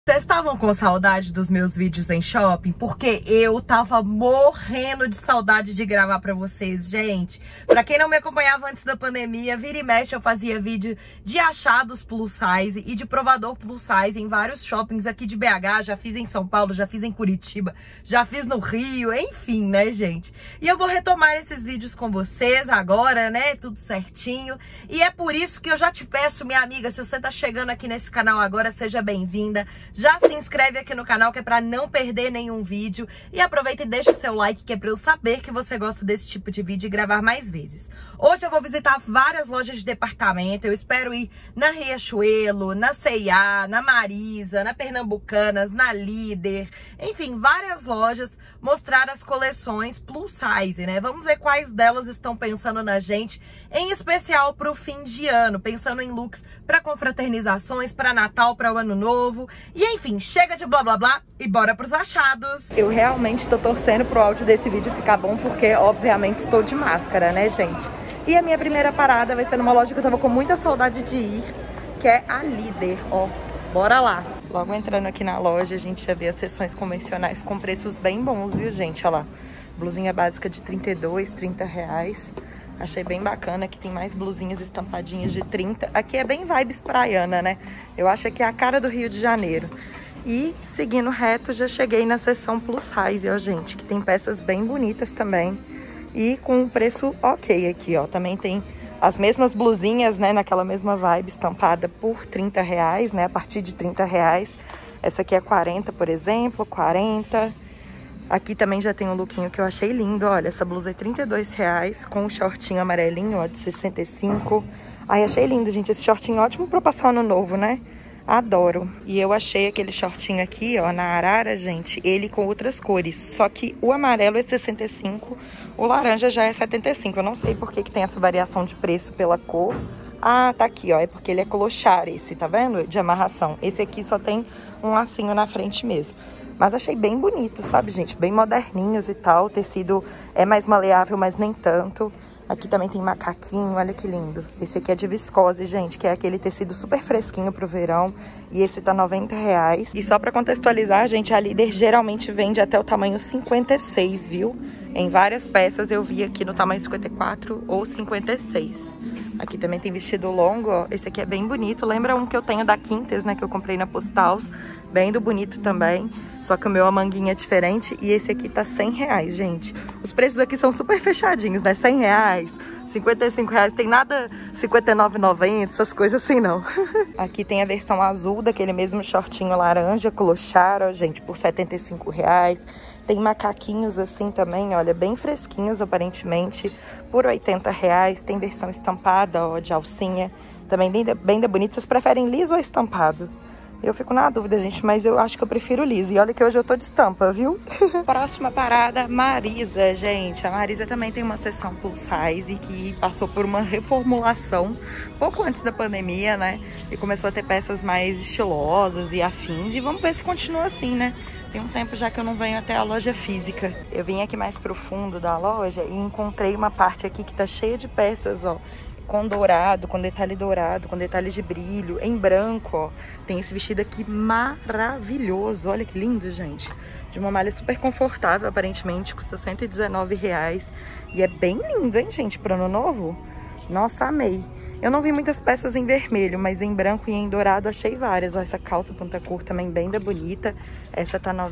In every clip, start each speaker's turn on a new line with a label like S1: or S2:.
S1: Vocês estavam com saudade dos meus vídeos em shopping? Porque eu tava morrendo de saudade de gravar pra vocês, gente. Pra quem não me acompanhava antes da pandemia, vira e mexe eu fazia vídeo de achados plus size e de provador plus size em vários shoppings aqui de BH. Já fiz em São Paulo, já fiz em Curitiba, já fiz no Rio, enfim, né, gente? E eu vou retomar esses vídeos com vocês agora, né? Tudo certinho. E é por isso que eu já te peço, minha amiga, se você tá chegando aqui nesse canal agora, seja bem-vinda. Já se inscreve aqui no canal, que é pra não perder nenhum vídeo. E aproveita e deixa o seu like, que é pra eu saber que você gosta desse tipo de vídeo e gravar mais vezes. Hoje eu vou visitar várias lojas de departamento. Eu espero ir na Riachuelo, na C&A, na Marisa, na Pernambucanas, na Líder. Enfim, várias lojas, mostrar as coleções plus size, né? Vamos ver quais delas estão pensando na gente, em especial pro fim de ano, pensando em looks para confraternizações, para Natal, para o Ano Novo. E enfim, chega de blá blá blá e bora pros achados. Eu realmente tô torcendo pro áudio desse vídeo ficar bom, porque obviamente estou de máscara, né, gente? E a minha primeira parada vai ser numa loja que eu tava com muita saudade de ir, que é a Líder, ó. Bora lá. Logo entrando aqui na loja, a gente já vê as seções convencionais com preços bem bons, viu, gente? Olha lá, blusinha básica de 32, 30 reais. Achei bem bacana, aqui tem mais blusinhas estampadinhas de 30. Aqui é bem vibes praiana, né? Eu acho que é a cara do Rio de Janeiro. E seguindo reto, já cheguei na seção plus size, ó, gente, que tem peças bem bonitas também. E com um preço ok aqui, ó. Também tem as mesmas blusinhas, né, naquela mesma vibe, estampada por 30 reais, né, a partir de 30 reais. Essa aqui é 40, por exemplo, 40. Aqui também já tem um lookinho que eu achei lindo, olha, essa blusa é 32 reais, com um shortinho amarelinho, ó, de 65. Ai, achei lindo, gente, esse shortinho ótimo pra passar o ano novo, né? Adoro. E eu achei aquele shortinho aqui, ó, na Arara, gente, ele com outras cores. Só que o amarelo é 65, o laranja já é 75. Eu não sei por que tem essa variação de preço pela cor. Ah, tá aqui, ó, é porque ele é clochar esse, tá vendo? De amarração. Esse aqui só tem um lacinho na frente mesmo. Mas achei bem bonito, sabe, gente? Bem moderninhos e tal. O tecido é mais maleável, mas nem tanto. Aqui também tem macaquinho, olha que lindo. Esse aqui é de viscose, gente, que é aquele tecido super fresquinho pro verão. E esse tá 90 reais. E só pra contextualizar, gente, a Líder geralmente vende até o tamanho 56, viu? Em várias peças eu vi aqui no tamanho 54 ou 56. Aqui também tem vestido longo, ó. Esse aqui é bem bonito. Lembra um que eu tenho da Quintes, né, que eu comprei na Postals. Bem do bonito também. Só que o meu, a manguinha é diferente. E esse aqui tá 100 reais, gente. Os preços aqui são super fechadinhos, né? 100 reais, 55 reais. Tem nada 59,90, essas coisas assim, não. Aqui tem a versão azul daquele mesmo shortinho laranja, clochar, ó, gente, por 75 reais. Tem macaquinhos assim também, olha, bem fresquinhos aparentemente, por 80 reais. Tem versão estampada, ó, de alcinha. Também bem bonita. Vocês preferem liso ou estampado? Eu fico na dúvida, gente, mas eu acho que eu prefiro liso. E olha que hoje eu tô de estampa, viu? Próxima parada, Marisa, gente. A Marisa também tem uma seção plus size que passou por uma reformulação pouco antes da pandemia, né? E começou a ter peças mais estilosas e afins. E vamos ver se continua assim, né? Tem um tempo já que eu não venho até a loja física. Eu vim aqui mais pro fundo da loja e encontrei uma parte aqui que tá cheia de peças, ó. Com dourado, com detalhe dourado, com detalhe de brilho, em branco, ó. Tem esse vestido aqui maravilhoso, olha que lindo, gente. De uma malha super confortável, aparentemente, custa 119 reais. E é bem lindo, hein, gente, para ano novo? Nossa, amei. Eu não vi muitas peças em vermelho, mas em branco e em dourado achei várias. Ó, essa calça ponta curta também bem bonita. Essa tá R$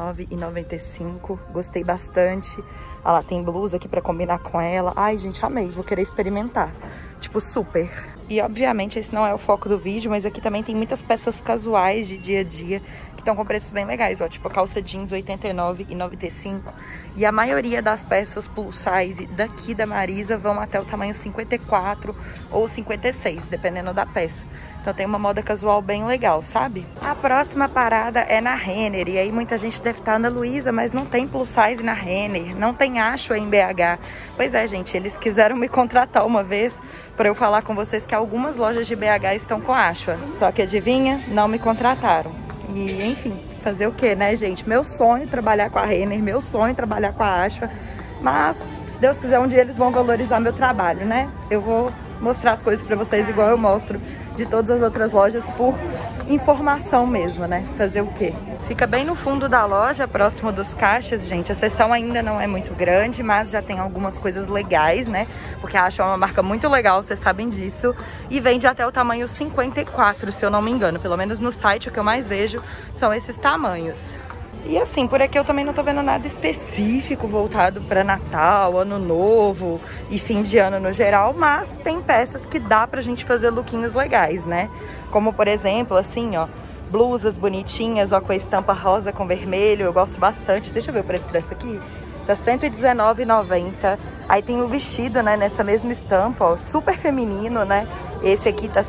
S1: 99,95. Gostei bastante. Olha lá, tem blusa aqui pra combinar com ela. Ai, gente, amei. Vou querer experimentar. Tipo, super. E, obviamente, esse não é o foco do vídeo, mas aqui também tem muitas peças casuais de dia a dia que estão com preços bem legais, ó. Tipo, a calça jeans R$ 89,95. E a maioria das peças plus size daqui da Marisa vão até o tamanho 54 ou 56, dependendo da peça. Então tem uma moda casual bem legal, sabe? A próxima parada é na Renner. E aí muita gente deve estar, Ana Luísa, mas não tem plus size na Renner, não tem Ashua em BH. Pois é, gente, eles quiseram me contratar uma vez para eu falar com vocês que algumas lojas de BH estão com Ashua. Só que adivinha? Não me contrataram. E enfim, fazer o que, né, gente? Meu sonho é trabalhar com a Renner, meu sonho é trabalhar com a Ashua. Mas, se Deus quiser, um dia eles vão valorizar meu trabalho, né? Eu vou mostrar as coisas para vocês igual eu mostro de todas as outras lojas por informação mesmo, né? Fazer o quê? Fica bem no fundo da loja, próximo dos caixas, gente. A seção ainda não é muito grande, mas já tem algumas coisas legais, né? Porque a Ashua é uma marca muito legal, vocês sabem disso. E vende até o tamanho 54, se eu não me engano. Pelo menos no site, o que eu mais vejo são esses tamanhos. E assim, por aqui eu também não tô vendo nada específico voltado para Natal, Ano Novo e fim de ano no geral, mas tem peças que dá pra gente fazer lookinhos legais, né? Como, por exemplo, assim, ó, blusas bonitinhas, ó, com a estampa rosa com vermelho, eu gosto bastante. Deixa eu ver o preço dessa aqui. Tá R$119,90. Aí tem o vestido, né, nessa mesma estampa, ó, super feminino, né? Esse aqui tá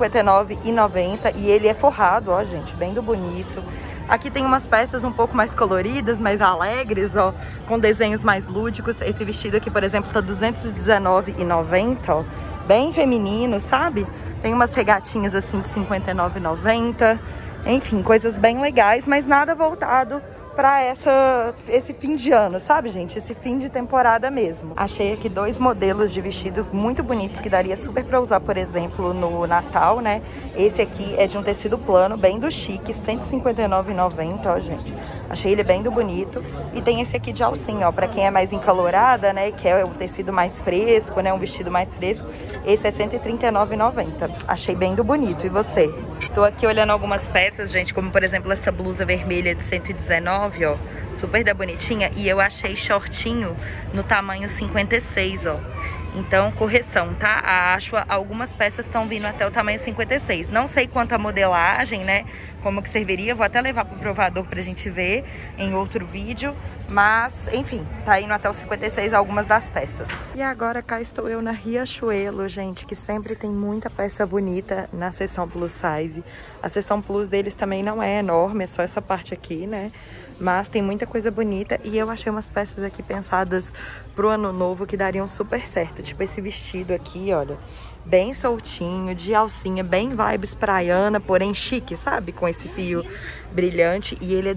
S1: R$159,90 e ele é forrado, ó, gente, bem do bonito. Aqui tem umas peças um pouco mais coloridas, mais alegres, ó, com desenhos mais lúdicos. Esse vestido aqui, por exemplo, tá R$219,90, ó, bem feminino, sabe? Tem umas regatinhas assim de R$59,90. Enfim, coisas bem legais, mas nada voltado pra esse fim de ano, sabe, gente? Esse fim de temporada mesmo. Achei aqui dois modelos de vestido muito bonitos que daria super pra usar, por exemplo, no Natal, né? Esse aqui é de um tecido plano, bem do chique, R$159,90, ó, gente. Achei ele bem do bonito. E tem esse aqui de alcinha, ó, pra quem é mais encalorada, né? Que é um tecido mais fresco, né? Um vestido mais fresco. Esse é R$139,90. Achei bem do bonito. E você? Tô aqui olhando algumas peças, gente, como por exemplo essa blusa vermelha de R$119, ó, super da bonitinha, e eu achei shortinho no tamanho 56, ó. Então, correção, tá? A Ashua, algumas peças estão vindo até o tamanho 56. Não sei quanto a modelagem, né? Como que serviria. Vou até levar pro provador pra gente ver em outro vídeo. Mas, enfim, tá indo até o 56 algumas das peças. E agora cá estou eu na Riachuelo, gente, que sempre tem muita peça bonita na seção plus size. A seção plus deles também não é enorme, é só essa parte aqui, né? Mas tem muita coisa bonita e eu achei umas peças aqui pensadas pro ano novo que dariam super certo. Tipo esse vestido aqui, olha, bem soltinho, de alcinha, bem vibes praiana, porém chique, sabe? Com esse fio brilhante. E ele é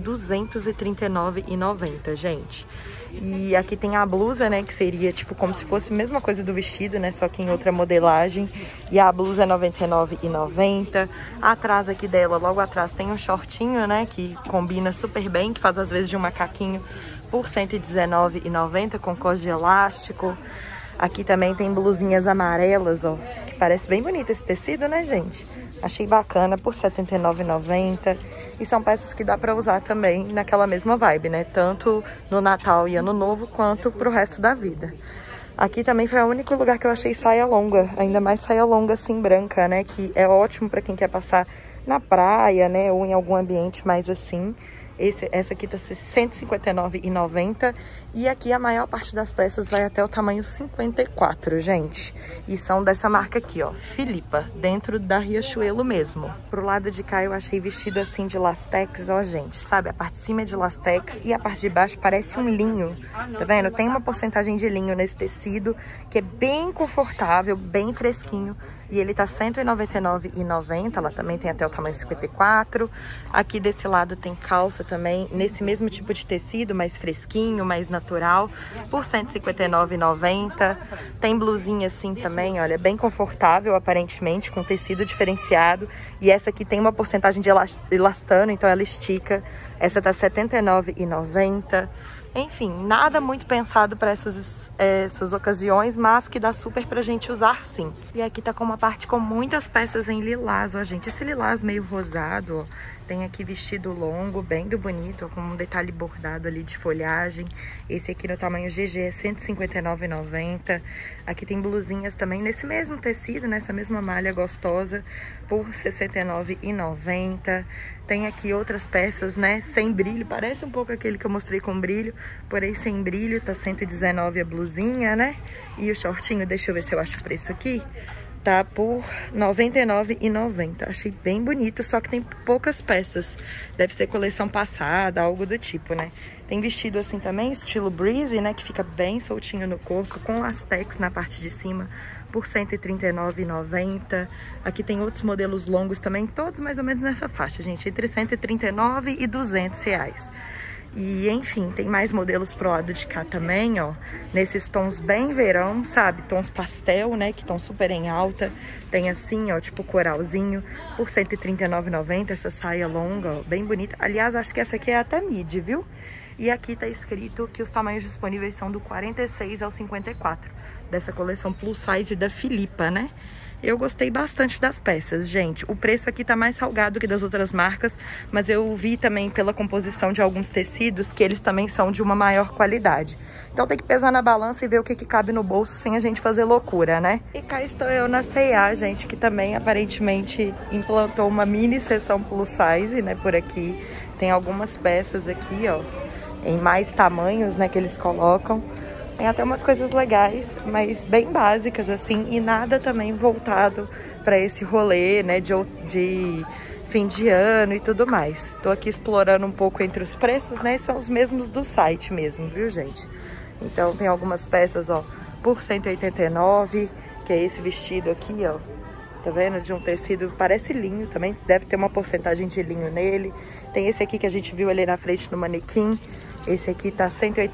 S1: R$239,90, gente. E aqui tem a blusa, né, que seria tipo como se fosse a mesma coisa do vestido, né, só que em outra modelagem. E a blusa é R$99,90. Atrás aqui dela, logo atrás, tem um shortinho, né, que combina super bem, que faz às vezes de um macaquinho, por R$119,90 com cos de elástico. Aqui também tem blusinhas amarelas, ó, que parece bem bonito esse tecido, né, gente? Achei bacana por R$79,90. E são peças que dá pra usar também naquela mesma vibe, né? Tanto no Natal e Ano Novo, quanto pro resto da vida. Aqui também foi o único lugar que eu achei saia longa. Ainda mais saia longa assim, branca, né? Que é ótimo pra quem quer passar na praia, né? Ou em algum ambiente mais assim. Essa aqui tá R$159,90. E aqui a maior parte das peças vai até o tamanho 54, gente. E são dessa marca aqui, ó, Filipa, dentro da Riachuelo mesmo. Pro lado de cá eu achei vestido assim de lastex, ó, gente, sabe? A parte de cima é de lastex e a parte de baixo parece um linho. Tá vendo? Tem uma porcentagem de linho nesse tecido que é bem confortável, bem fresquinho. E ele tá R$199,90, ela também tem até o tamanho 54. Aqui desse lado tem calça também, nesse mesmo tipo de tecido, mais fresquinho, mais natural, por R$159,90. Tem blusinha assim também, olha, bem confortável aparentemente, com tecido diferenciado. E essa aqui tem uma porcentagem de elastano, então ela estica. Essa tá R$79,90. Enfim, nada muito pensado para essas ocasiões, mas que dá super pra gente usar sim. E aqui tá com uma parte com muitas peças em lilás, ó, gente. Esse lilás meio rosado, ó. Tem aqui vestido longo, bem do bonito, ó, com um detalhe bordado ali de folhagem. Esse aqui no tamanho GG é R$159,90. Aqui tem blusinhas também nesse mesmo tecido, nessa mesma malha gostosa, por R$69,90. Tem aqui outras peças, né, sem brilho. Parece um pouco aquele que eu mostrei com brilho, porém sem brilho. Tá R$119 a blusinha, né? E o shortinho, deixa eu ver se eu acho o preço aqui. Tá por R$99,90. Achei bem bonito, só que tem poucas peças. Deve ser coleção passada, algo do tipo, né? Tem vestido assim também, estilo breezy, né? Que fica bem soltinho no corpo, com lastex na parte de cima, por R$139,90. Aqui tem outros modelos longos também, todos mais ou menos nessa faixa, gente. Entre R$139 e R$200. E, enfim, tem mais modelos pro lado de cá também, ó. Nesses tons bem verão, sabe? Tons pastel, né? Que estão super em alta. Tem assim, ó, tipo coralzinho, por R$ 139,90. Essa saia longa, ó, bem bonita. Aliás, acho que essa aqui é até midi, viu? E aqui tá escrito que os tamanhos disponíveis são do 46 ao 54. Dessa coleção plus size da Filipa, né? Eu gostei bastante das peças, gente. O preço aqui tá mais salgado que das outras marcas, mas eu vi também pela composição de alguns tecidos que eles também são de uma maior qualidade. Então tem que pesar na balança e ver o que cabe no bolso sem a gente fazer loucura, né? E cá estou eu na C&A, gente, que também aparentemente implantou uma mini seção plus size, né, por aqui. Tem algumas peças aqui, ó, em mais tamanhos, né, que eles colocam. Tem até umas coisas legais, mas bem básicas, assim, e nada também voltado para esse rolê, né, de fim de ano e tudo mais. Tô aqui explorando um pouco entre os preços, né, são os mesmos do site mesmo, viu, gente? Então tem algumas peças, ó, por R$ 189, que é esse vestido aqui, ó. Tá vendo? De um tecido, parece linho também, deve ter uma porcentagem de linho nele. Tem esse aqui que a gente viu ali na frente no manequim. Esse aqui tá R$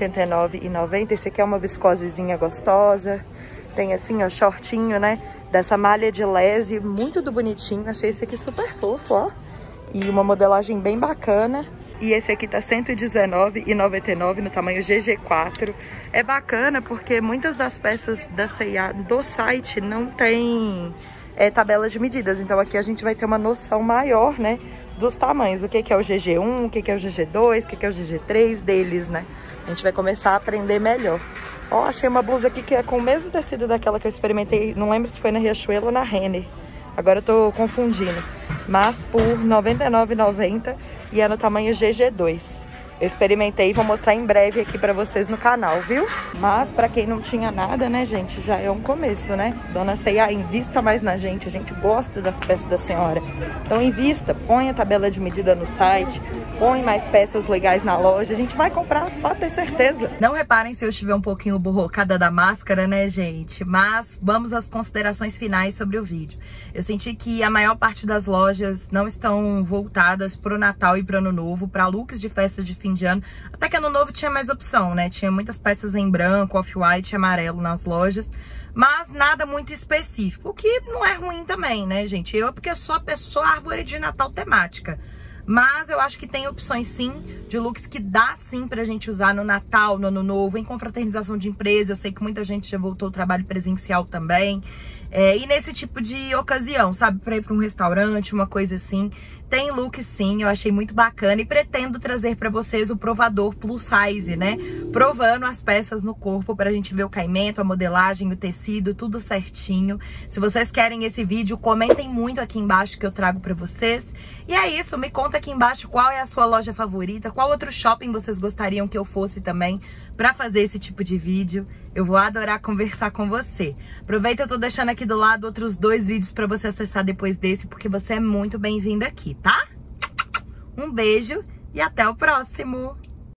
S1: 189,90. Esse aqui é uma viscosezinha gostosa. Tem assim, ó, shortinho, né? Dessa malha de lese, muito do bonitinho. Achei esse aqui super fofo, ó. E uma modelagem bem bacana. E esse aqui tá R$ 119,99 no tamanho GG4. É bacana porque muitas das peças da C&A do site não tem tabela de medidas. Então aqui a gente vai ter uma noção maior, né, dos tamanhos. O que é o GG1, o que é o GG2, o que é o GG3 deles, né? A gente vai começar a aprender melhor. Ó, achei uma blusa aqui que é com o mesmo tecido daquela que eu experimentei. Não lembro se foi na Riachuelo ou na Renner. Agora eu tô confundindo. Mas por R$ 99,90 e é no tamanho GG2. Eu experimentei e vou mostrar em breve aqui pra vocês no canal, viu? Mas pra quem não tinha nada, né, gente, já é um começo, né? Dona C&A, invista mais na gente. A gente gosta das peças da senhora. Então invista, põe a tabela de medida no site, põe mais peças legais na loja. A gente vai comprar, pode ter certeza. Não reparem se eu estiver um pouquinho borrocada da máscara, né, gente? Mas vamos às considerações finais sobre o vídeo. Eu senti que a maior parte das lojas não estão voltadas pro Natal e pro Ano Novo, pra looks de festas de fim de ano. Até que Ano Novo tinha mais opção, né? Tinha muitas peças em branco, off-white e amarelo nas lojas, mas nada muito específico, o que não é ruim também, né, gente? Porque eu sou a pessoa árvore de Natal temática. Mas eu acho que tem opções sim, de looks que dá sim pra gente usar no Natal, no Ano Novo, em confraternização de empresa. Eu sei que muita gente já voltou ao trabalho presencial também. E nesse tipo de ocasião, sabe? Pra ir pra um restaurante, uma coisa assim. Tem look sim, eu achei muito bacana e pretendo trazer pra vocês o provador plus size, né? Provando as peças no corpo pra gente ver o caimento, a modelagem, o tecido, tudo certinho. Se vocês querem esse vídeo, comentem muito aqui embaixo que eu trago pra vocês. E é isso, me conta aqui embaixo qual é a sua loja favorita, qual outro shopping vocês gostariam que eu fosse também pra fazer esse tipo de vídeo. Eu vou adorar conversar com você. Aproveita, eu tô deixando aqui do lado outros 2 vídeos pra você acessar depois desse, porque você é muito bem-vindo aqui, tá? Um beijo e até o próximo!